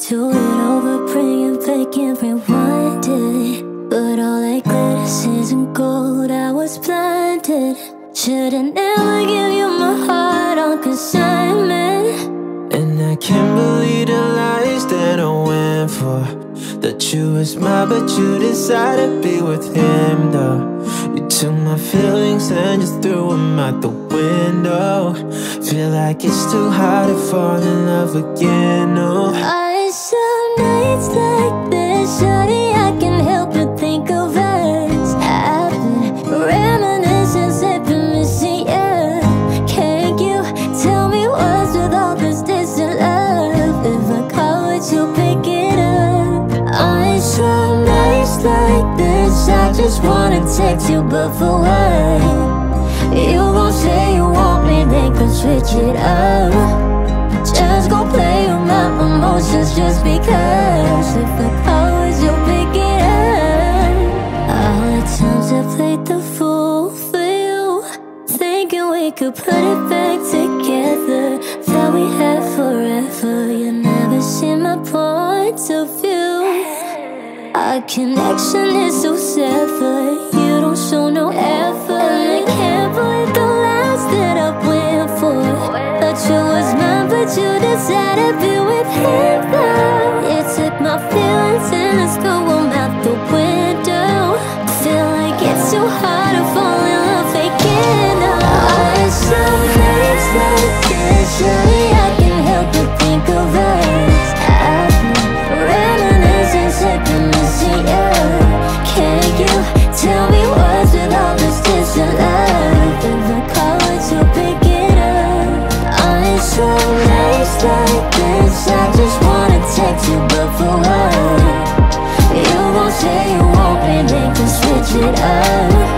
do it over, bring it back and rewind it. But all that glitters isn't gold, I was blinded. Should've never give you my heart on consignment. And I can't believe the lies that I went for. That you was mine, but you decided to be with him though. You took my feelings and just threw them out the window. Feel like it's too hard to fall in love again, no. Some nights like this, shawty, I can't help but think of us. I've been reminiscing, sipping, missing you. Can you tell me what's with all this distant love? If I call it, you'll pick it up. On some nights like this, I just wanna text you, but for what? You gon' say you want me, then go switch it up. Just go play with my emotions just because. If I call it, you'll pick it up. All the times I played the fool for you, thinking we could put it back together, that we had forever. You never see my point of view. Our connection is so severed, you don't show no effort. I can't believe the last that I went for. Thought you was mine, but you decided to be with him now. You took my feelings and let's throw them out the window. Feel like it's too hard to fall in love again. Oh, some days like this, surely I can help but think of us. I've been reminiscing, sipping, missing you. Can you tell me what's with all this distant love? If I call it, you'll pick it up. On some days like this, I just wanna text you, but for what? You gon' say you want me, then can switch it up.